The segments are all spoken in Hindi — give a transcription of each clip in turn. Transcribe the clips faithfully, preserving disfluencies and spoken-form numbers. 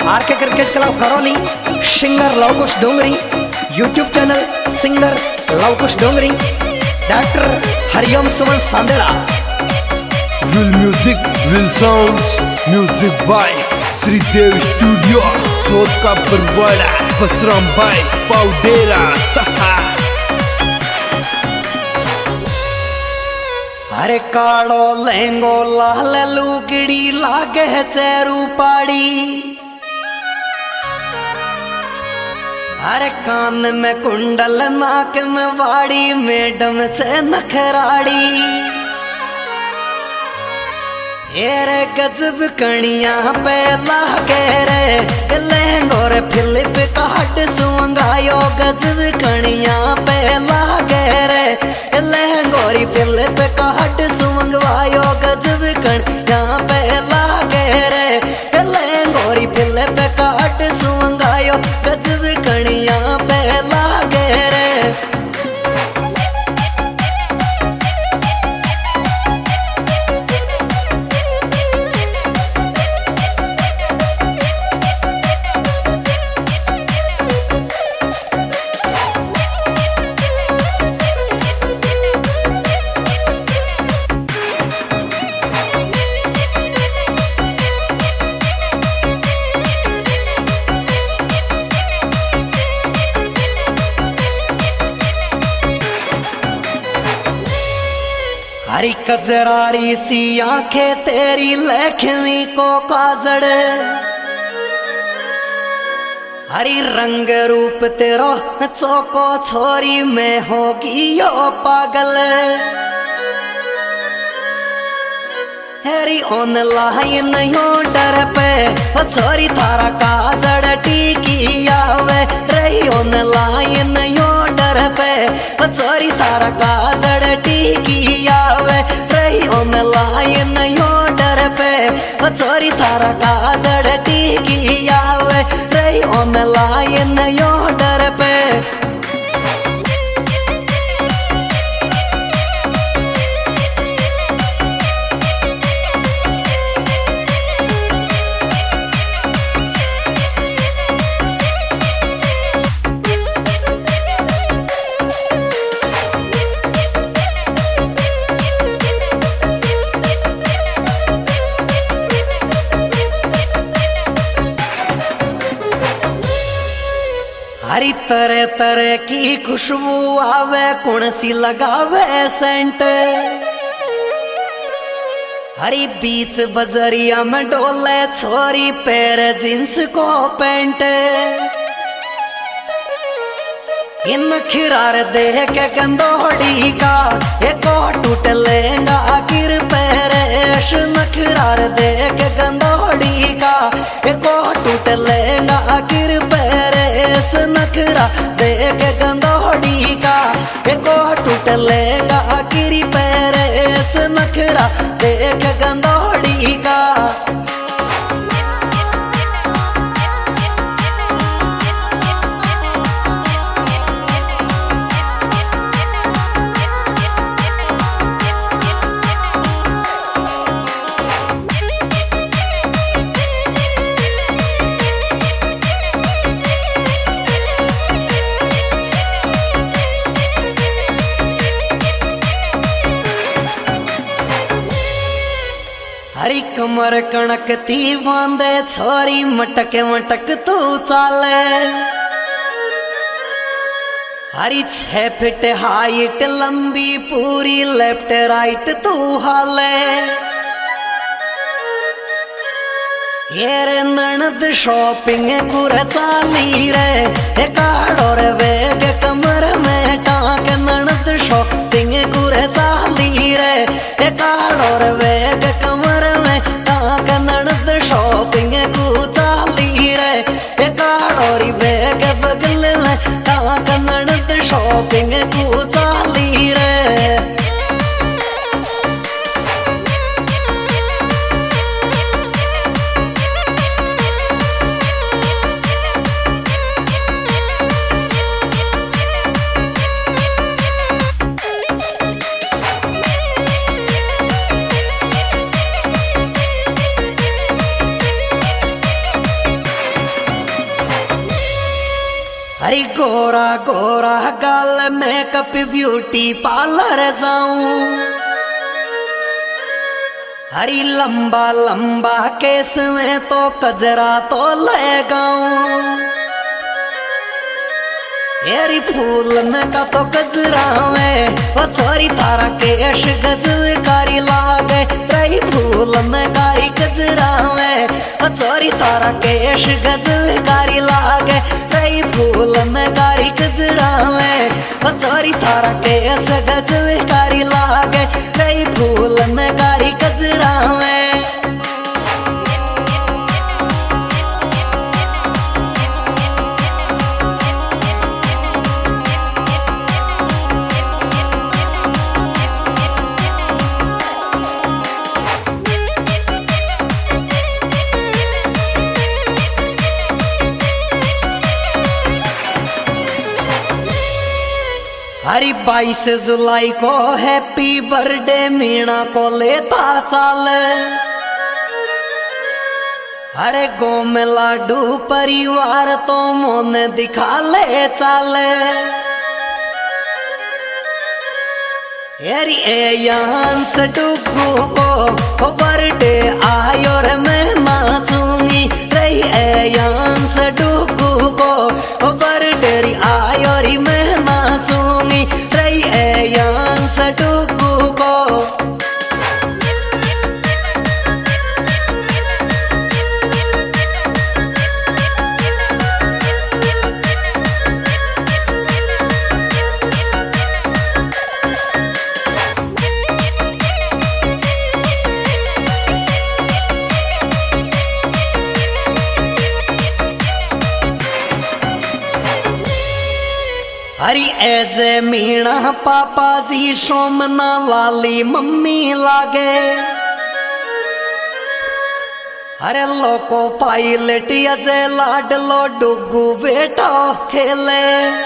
Are K cricket club Karauli, singer Lavkush Dongri, YouTube channel singer Lavkush Dongri, doctor Hariom Suman Sanderha. Will music will sounds, music by Shridev studio, Chauth ka Barwara, Basram भाई पाउडेरा सहा। अरे कालो लहंगो लाल लुगड़ी लागे चेरू पाड़ी, अरे कान में कुंडल नाक में वाड़ी, मैडम से नखराड़ी। रे गजब कणिया पे लागे रे लहंगो रे फिलिप काट सुंगायो, गजब कणिया पे लागे रे लहंगो री फिलिप काट सुंगवायो, गजब कणिया पे लागे रे लहंगो री फिलिप काट सुंगायो, गजब कणिया पे लागे रे। हरी कजरारी सी आंखें तेरी लक्ष्मी को काजड़, हरी रंग रूप तेरो चौको छोरी में होगी यो पागल। हरी ऑनलाइन यो डर पे छोरी थारा काजड़ टीकी आवे, रही ऑनलाइन यो डर पे छोरी थारा काजड़ टीकी आवे, रही ऑनलाइन यो डर पे छोरी थारा काजड़ टीकी आवे, रही ऑनलाइन यो डर पे। हरी तरह तरह की खुशबू आवे, कौन सी लगावे सेंट, हरी बीच बजरिया में डोले छोरी पैर जींस को पैंट। इन खिरार देख के गंदोड़ी का एक टूट लेंगा गिर पैरेश, नखरार देख गंदोड़ी का एक टूट लेंगा गिर पैरेश, नखरा देख गंदोड़ी का एक टूट लेंगा गिर पैरेश, नखरा देख गंदोड़ी का। हरी कमर कणक ती बांधे छोरी मटक मटक तू चाले, हरी छह फिट हाइट लंबी पूरी लेफ्ट राइट तू हाले। ये ननद शॉपिंग कुर चाली रे काड़ो रे वेग कमर में टांग, ननद शॉपिंग कुर चाली रे काड़ो रे वेग कमर में टांग, ननद शॉपिंग कु चाली रे काड़ो री वेग बगल में टांग, ननद शॉपिंग कु चाली रे। हरी गोरा गोरा गाल मेकअप ब्यूटी पार्लर जाऊं, हरी लंबा लंबा केस में तो कजरा तो लगाऊं, एरी फूलन का तो कजरा में वो छोरी तारा केश गजकारी लागे, रही फूलन कारी कजरा में वो छोरी तारा केश गजकारी लागे, रही फूलन कारी कजरा में वो छोरी तारा केश गजकारी लागे, रही फूलन कारी कजरा में। हरी बाईस जुलाई को हैप्पी बर्थडे मीणा को लेता चाल, हरे गो में लाडू परिवार तो मोने दिखा ले चाल, हेरी ए यहाँ से डुगू को बर्थडे आयो रे मैं नाचूंगी, रही ए यहाँ से डुगू को बर्थडे आयो री मैं नाचूंगी, रही ए यहाँ से डुगू को। हरी एजे मीणा पापा जी सोमना लाली मम्मी लागे, हरे लोको पायलट अजे लाडलो डुगू बेटा खेले,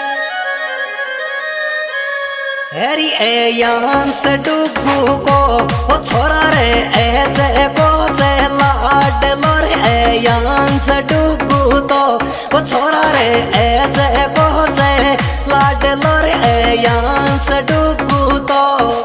हरी ए यहाँ से डुगू को वो छोरा रे एजे को जे लाडलो रे ए यहाँ से डुगू तो वो छोरा रे एजे को जे लाडलो रे ए यहाँ से डुगू तो।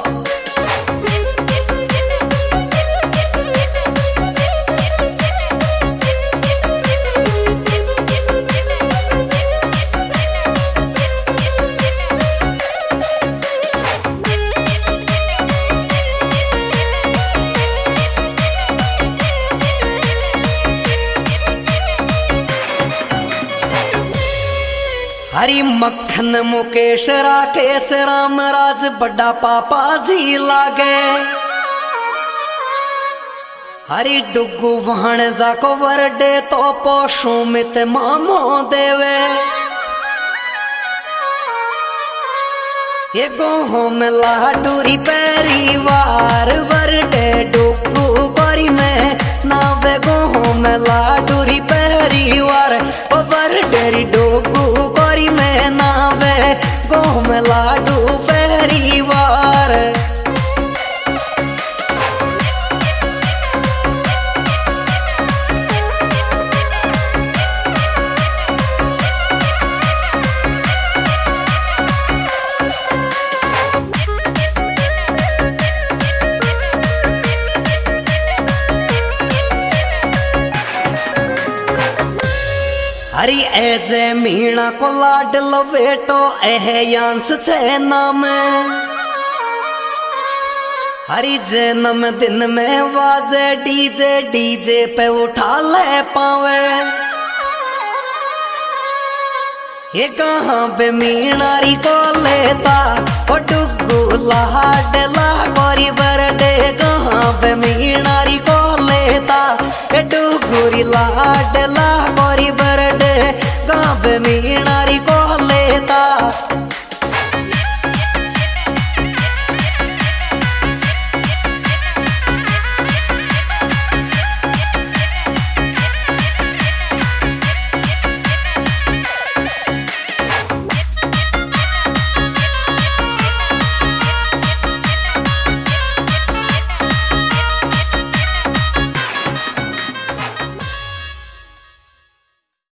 हरी मक्खन मुकेश राकेश राम राज बड़ा पापा जी लागे, हरी डुगू वहण जाको बर्थडे तो पोषू मित मामो देवे, ये गोहो में लाडूरी परिवार बर्थडे डुगू करी में नावे गोहो में लाडूरी परिवार ओ बर्थडे डुगू करी में नावे गोहो में लाडू परिवार। हरी एजे मीणा को लाडलो बेटो एह यांस छे नाम, हरी जन्म दिन में वाजे डीजे डीजे पे उठा ले पावे, ये कहाँ पे मीणारी को लेता ओ डुगू लाडला गोरी बर्थडे, कहाँ पे मीणारी को लेता ए डुगूरी लाडला गोरी बर्थडे, कहाँ पे मीणारी को